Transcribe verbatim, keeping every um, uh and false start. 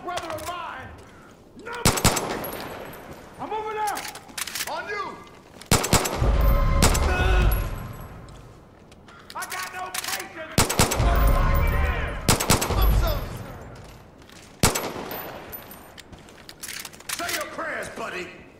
brother of mine. No! I'm over there! On you! I got no patience for like this! I'm so sorry. Say your prayers, buddy.